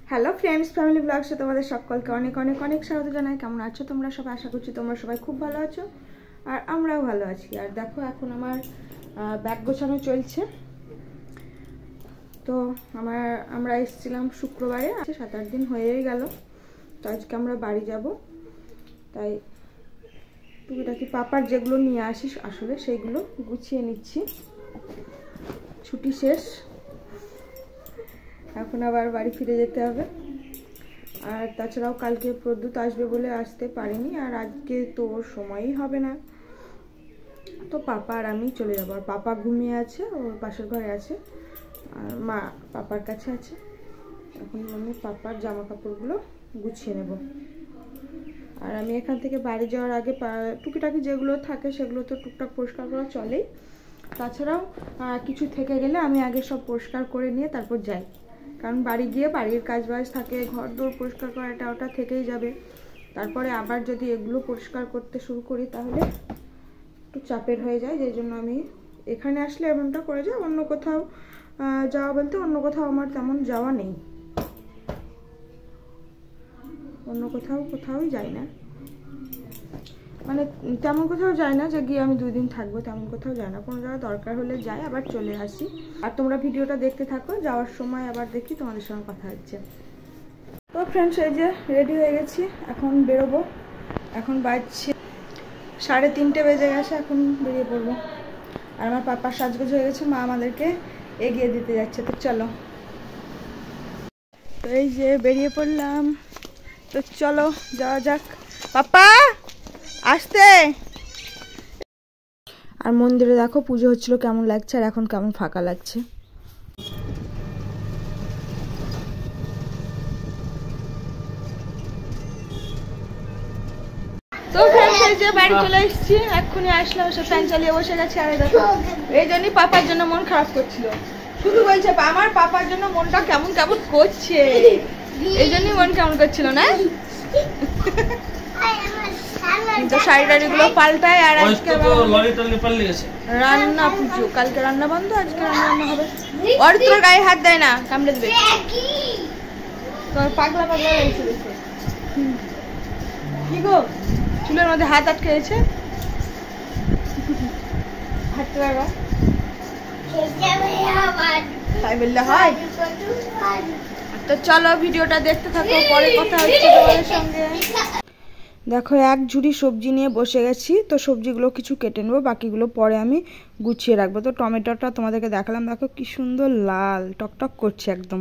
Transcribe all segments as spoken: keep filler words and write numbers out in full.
Hello friends, family ব্লগসে তোমাদের সকলকে অনেক অনেক অনেক স্বাগত জানাই। কেমন আছো তোমরা সবাই? আশা করছি তোমরা সবাই খুব ভালো আছো আর আমরাও ভালো আছি। আর দেখো এখন আমার ব্যাগ গোছানো চলছে। তো আমার আমরা এসেছিলাম শুক্রবারে, আছে সাত আট দিন হয়েই গেল। তো আজকে আমরা বাড়ি যাব, তাই টুকিটাকি পাপার যেগুলো নিয়ে আসিস আসলে সেইগুলো গুছিয়ে নিচ্ছি। ছুটি শেষ, এখন আবার বাড়ি ফিরে যেতে হবে। আর তাছাড়াও কালকে প্রদ্যুৎ আসবে বলে আসতে পারিনি, আর আজকে তো সময়ই হবে না। তো পাপা আর আমি চলে যাবো। আর পাপা ঘুমিয়ে আছে, ওর পাশের ঘরে আছে, আর মা পাপার কাছে আছে। এখন আমি পাপার জামা কাপড়গুলো গুছিয়ে নেব। আর আমি এখান থেকে বাড়ি যাওয়ার আগে টুকিটাকি যেগুলো থাকে সেগুলো তো টুকটাক পরিষ্কার করা চলেই। তাছাড়াও কিছু থেকে গেলে আমি আগে সব পরিষ্কার করে নিয়ে তারপর যাই, কারণ বাড়ি গিয়ে বাড়ির কাজ বাজ থাকে, ঘর দোর পরিষ্কার করা এটা ওটা থেকেই যাবে। তারপরে আবার যদি এগুলো পরিষ্কার করতে শুরু করি তাহলে একটু চাপের হয়ে যায়। যেই জন্য আমি এখানে আসলে এমনটা করে যাই। অন্য কোথাও যাওয়া বলতে অন্য কোথাও আমার তেমন যাওয়া নেই, অন্য কোথাও কোথাওই যাই না, মানে তেমন কোথাও যাই না যে গিয়ে আমি দুই দিন থাকবো, তেমন কোথাও যাই না। কোনো জায়গায় দরকার হলে যাই, আবার চলে আসি। আর তোমরা ভিডিওটা দেখতে থাকো, যাওয়ার সময় আবার দেখি তোমাদের সঙ্গে কথা হচ্ছে। তো ফ্রেন্ডস, এই যে রেডি হয়ে গেছি, এখন বেরোবো। এখন বাজছে সাড়ে তিনটে বেজে গেছে, এখন বেরিয়ে পড়বো। আর আমার পাপার সাজগোজ হয়ে গেছে, মা আমাদেরকে এগিয়ে দিতে যাচ্ছে। তো চলো, তো এই যে বেরিয়ে পড়লাম। তো চলো যাওয়া যাক। পাপা আসতে। আর মন্দিরে দেখো পুজো হচ্ছিল কেমন লাগছে, আর এখন কেমন ফাঁকা লাগছে। তো ফ্রেন্ডস, এই যে বাড়ি চলে এসেছি, এক্ষুনি আসলাম, সব ফ্যান চালিয়ে বসে গেছে। আর দেখো এই জন্যই পাপার জন্য মন খারাপ করছিল, শুধু বলছে আমার পাপার জন্য মনটা কেমন কেমন করছে, এই জন্যই মন কেমন করছিল না। তো শাড়ি টাড়ি গুলো পাল্টায়। আর আজকে রান্না পুজো, কালকে রান্না বন্ধ, আজকে রান্না রান্না হবে। আর তোর গায়ে হাত দেয় না, কামড়ে দেবে। তোর পাগলা পাগলা লাগছে দেখে। কি গো, চুলের মধ্যে হাত আটকে গেছে, হাঁটতে পারবা তাই বললে হয়? তো চলো ভিডিওটা দেখতে থাকো, পরে কথা হচ্ছে তোমাদের সঙ্গে। দেখো এক ঝুড়ি সবজি নিয়ে বসে গেছি। তো সবজিগুলো কিছু কেটে নেবো, বাকিগুলো পরে আমি গুছিয়ে রাখবো। তো টমেটোটা তোমাদেরকে দেখালাম, দেখো কি সুন্দর লাল টকটক করছে একদম।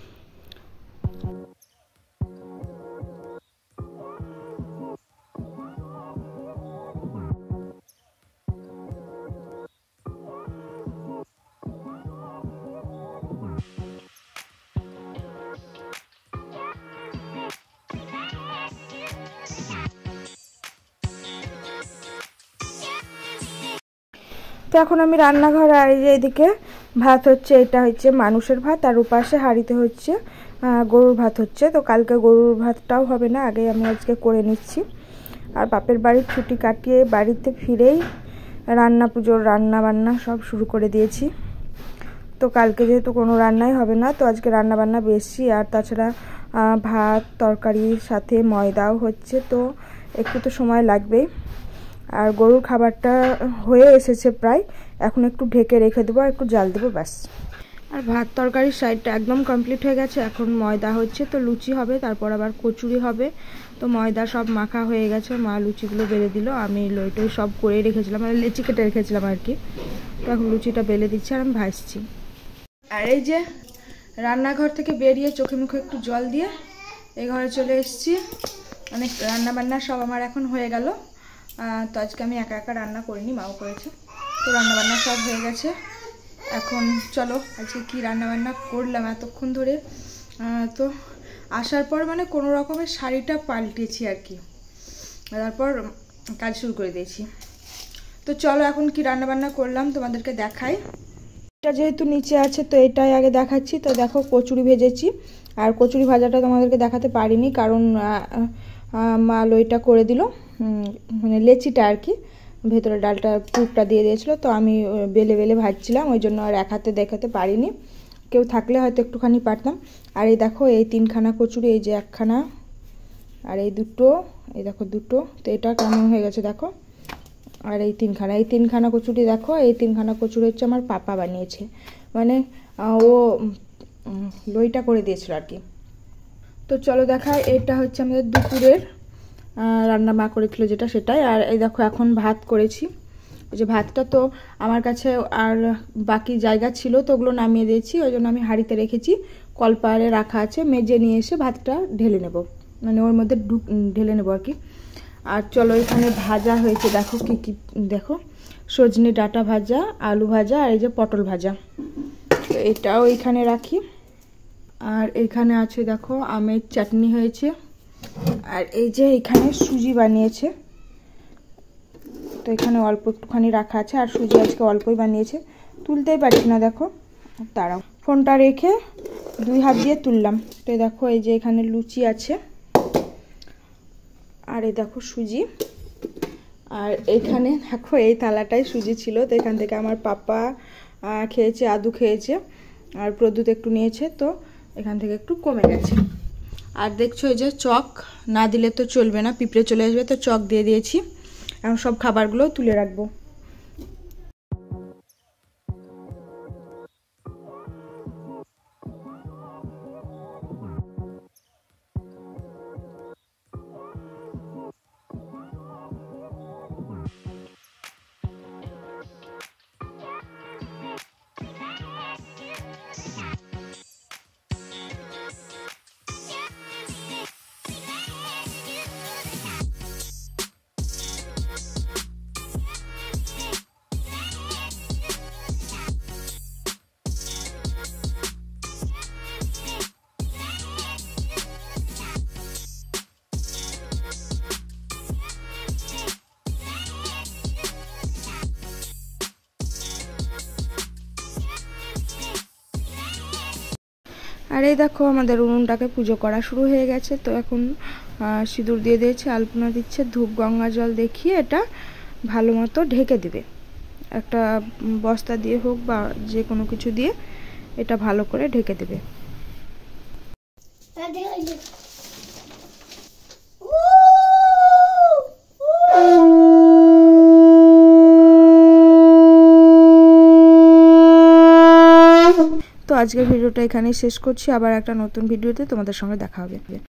তো এখন আমি রান্নাঘরে, আর এই যে এদিকে ভাত হচ্ছে, এটা হচ্ছে মানুষের ভাত, আর ওপাশে হাঁড়িতে হচ্ছে গরুর ভাত হচ্ছে। তো কালকে গরুর ভাতটাও হবে না, আগে আমি আজকে করে নিচ্ছি। আর বাপের বাড়ির ছুটি কাটিয়ে বাড়িতে ফিরেই রান্না পুজোর রান্না বান্না সব শুরু করে দিয়েছি। তো কালকে যেহেতু কোনো রান্নাই হবে না, তো আজকে রান্না বান্না বেশি। আর তাছাড়া ভাত তরকারির সাথে ময়দাও হচ্ছে, তো একটু তো সময় লাগবেই। আর গরুর খাবারটা হয়ে এসেছে প্রায়, এখন একটু ঢেকে রেখে দেবো আর একটু জাল দেবো, ব্যাস। আর ভাত তরকারির সাইডটা একদম কমপ্লিট হয়ে গেছে, এখন ময়দা হচ্ছে। তো লুচি হবে, তারপর আবার কচুরি হবে। তো ময়দা সব মাখা হয়ে গেছে, মা লুচিগুলো বেলে দিল, আমি লইটই সব করে রেখেছিলাম, মানে লেচি কেটে রেখেছিলাম আর কি। তো এখন লুচিটা বেলে দিচ্ছি আর আমি ভাজছি। আর এই যে রান্নাঘর থেকে বেরিয়ে চোখে মুখে একটু জল দিয়ে এই ঘরে চলে এসেছি। অনেক রান্না বান্না সব আমার এখন হয়ে গেল। তো আজকে আমি একা একা রান্না করিনি, মাও করেছে। তো রান্না বান্না সব হয়ে গেছে। এখন চলো আজকে কি রান্না বান্না করলাম এতক্ষণ ধরে। তো আসার পর মানে কোনো রকমের শাড়িটা পাল্টেছি আর কি, তারপর কাজ শুরু করে দিয়েছি। তো চলো এখন কি রান্না বান্না করলাম তোমাদেরকে দেখাই। এটা যেহেতু নিচে আছে তো এটাই আগে দেখাচ্ছি। তো দেখো কচুরি ভেজেছি, আর কচুরি ভাজাটা তোমাদেরকে দেখাতে পারিনি কারণ মা লইটা করে দিল, মানে লেচিটা আর কি, ভেতরে ডালটা পুরটা দিয়ে দিয়েছিল। তো আমি বেলে বেলে ভাজছিলাম, ওই জন্য আর এক হাতে দেখাতে পারিনি। কেউ থাকলে হয়তো একটুখানি পারতাম। আর এই দেখো এই তিনখানা কচুরি, এই যে একখানা আর এই দুটো, এই দেখো দুটো, তো এটা কেমন হয়ে গেছে দেখো। আর এই তিনখানা এই তিনখানা কচুরি দেখো, এই তিনখানা কচুরি হচ্ছে আমার পাপা বানিয়েছে, মানে ও লইটা করে দিয়েছিল আর কি। তো চলো দেখাই, এটা হচ্ছে আমাদের দুপুরের রান্না মা করেছিল যেটা, সেটাই। আর এই দেখো এখন ভাত করেছি, ওই যে ভাতটা তো আমার কাছে আর বাকি জায়গা ছিল তো ওগুলো নামিয়ে দিয়েছি, ওই জন্য আমি হাঁড়িতে রেখেছি, কলপারে রাখা আছে, মেজে নিয়ে এসে ভাতটা ঢেলে নেব, মানে ওর মধ্যে ঢুক ঢেলে নেবো আর কি। আর চলো এখানে ভাজা হয়েছে দেখো কি কি, দেখো সজনে ডাঁটা ভাজা, আলু ভাজা আর এই যে পটল ভাজা, তো এটাও এখানে রাখি। আর এখানে আছে দেখো আমের চাটনি হয়েছে, আর এই যে এখানে সুজি বানিয়েছে, তো এখানে অল্প একটুখানি রাখা আছে, আর সুজি আজকে অল্পই বানিয়েছে, তুলতেই পারছি না দেখো, তারাও ফোনটা রেখে দুই হাত দিয়ে তুললাম। তো দেখো এই যে এখানে লুচি আছে, আর এই দেখো সুজি, আর এখানে দেখো এই থালাটাই সুজি ছিল, তো এখান থেকে আমার পাপা খেয়েছে, আদু খেয়েছে, আর প্রদ্যুৎ একটু নিয়েছে, তো এখান থেকে একটু কমে গেছে। আর দেখছো এই যে চক না দিলে তো চলবে না, পিঁপড়ে চলে আসবে, তো চক দিয়ে দিয়েছি। এখন সব খাবারগুলো তুলে রাখবো। আর এই দেখো আমাদের উনুনটাকে পুজো করা শুরু হয়ে গেছে, তো এখন সিঁদুর দিয়ে দিয়েছে, আলপনা দিচ্ছে, ধূপ গঙ্গা জল দেখিয়ে এটা ভালো মতো ঢেকে দেবে, একটা বস্তা দিয়ে হোক বা যে কোনো কিছু দিয়ে এটা ভালো করে ঢেকে দেবে। তো আজকের ভিডিওটা এখানেই শেষ করছি, আবার একটা নতুন ভিডিওতে তোমাদের সঙ্গে দেখা হবে।